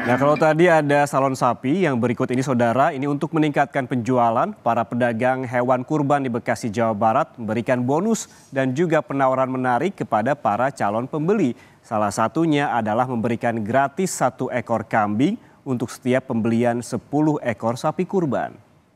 Nah, kalau tadi ada salon sapi, yang berikut ini saudara, ini untuk meningkatkan penjualan, para pedagang hewan kurban di Bekasi, Jawa Barat memberikan bonus dan juga penawaran menarik kepada para calon pembeli. Salah satunya adalah memberikan gratis 1 ekor kambing untuk setiap pembelian 10 ekor sapi kurban.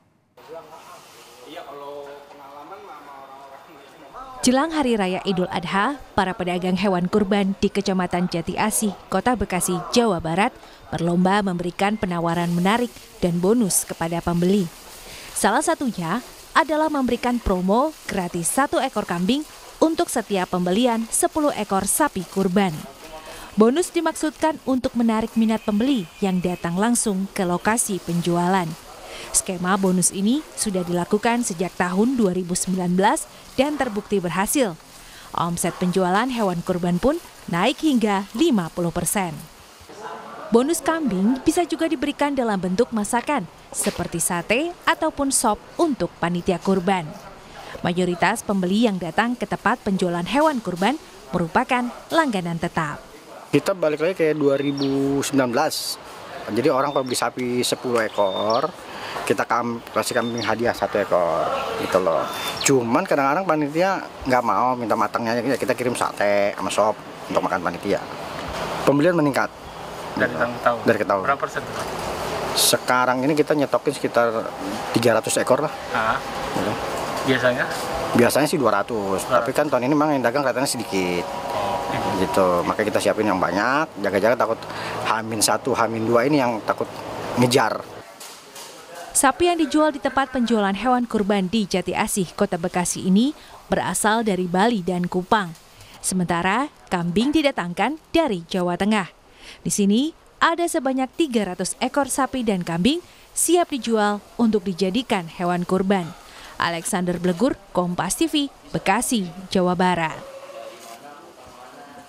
Jelang Hari Raya Idul Adha, para pedagang hewan kurban di Kecamatan Jati Asih, Kota Bekasi, Jawa Barat, berlomba memberikan penawaran menarik dan bonus kepada pembeli. Salah satunya adalah memberikan promo gratis 1 ekor kambing untuk setiap pembelian 10 ekor sapi kurban. Bonus dimaksudkan untuk menarik minat pembeli yang datang langsung ke lokasi penjualan. Skema bonus ini sudah dilakukan sejak tahun 2019 dan terbukti berhasil. Omset penjualan hewan kurban pun naik hingga 50%. Bonus kambing bisa juga diberikan dalam bentuk masakan seperti sate ataupun sop untuk panitia kurban. Mayoritas pembeli yang datang ke tempat penjualan hewan kurban merupakan langganan tetap. Kita balik lagi ke 2019. Jadi orang kalau beli sapi 10 ekor, kita kasih kambing hadiah 1 ekor gitu loh. Cuman kadang-kadang panitia nggak mau, minta matangnya aja, kita kirim sate sama sop untuk makan panitia. Pembelian meningkat dari tahun. Berapa persen? Sekarang ini kita nyetokin sekitar 300 ekor lah. Gitu. Biasanya sih 200, tapi kan tahun ini memang yang dagang katanya sedikit. Gitu, makanya kita siapin yang banyak, jaga-jaga takut H-1, H-2 ini yang takut ngejar. Sapi yang dijual di tempat penjualan hewan kurban di Jati Asih, Kota Bekasi ini berasal dari Bali dan Kupang. Sementara kambing didatangkan dari Jawa Tengah. Di sini ada sebanyak 300 ekor sapi dan kambing siap dijual untuk dijadikan hewan kurban. Alexander Blegur, Kompas TV, Bekasi, Jawa Barat.